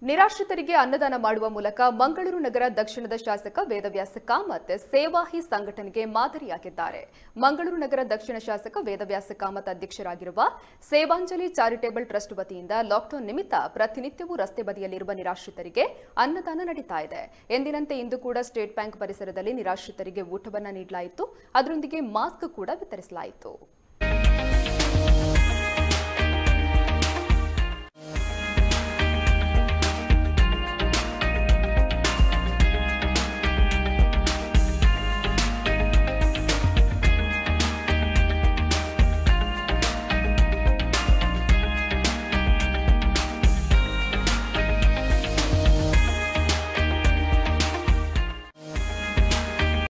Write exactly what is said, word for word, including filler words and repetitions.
ನಿರಾಶ್ರಿತರಿಗೆ ಅನ್ನದಾನ ಮಾಡುವ ಮೂಲಕ ಮಂಗಳೂರು ನಗರ ದಕ್ಷಿಣದ ಶಾಸಕ ವೇದವ್ಯಾಸ ಕಾಮತ್ ಸೇವಾಹಿ ಸಂಘಟನೆಗೆ ಮಾದರಿಯಾಗಿದ್ದಾರೆ. ಮಂಗಳೂರು ನಗರ ದಕ್ಷಿಣ ಶಾಸಕ ವೇದವ್ಯಾಸ ಕಾಮತ್ ಅಧ್ಯಕ್ಷರಾಗಿರುವ ಸೇವಾಂಜಲಿ ಚಾರಿಟೇಬಲ್ ಟ್ರಸ್ಟ್ ವತಿಯಿಂದ ಲಾಕ್ಡೌನ್ ನಿಮಿತ್ತ ಪ್ರತಿನಿತ್ಯವೂ ರಸ್ತೆ ಬದಿಯಲ್ಲಿರುವ ನಿರಾಶ್ರಿತರಿಗೆ ಅನ್ನದಾನ ನಡೀತಾ ಇದೆ. ಎಂದಿನಂತೆ ಇಂದು ಕೂಡ ಸ್ಟೇಟ್ ಬ್ಯಾಂಕ್ ಪರಿಸರದಲ್ಲಿ ನಿರಾಶ್ರಿತರಿಗೆ ಊಟವನ್ನು ನೀಡಲಾಯಿತು. ಅದರೊಂದಿಗೆ ಮಾಸ್ಕ್ ಕೂಡ ವಿತರಿಸಲಾಯಿತು.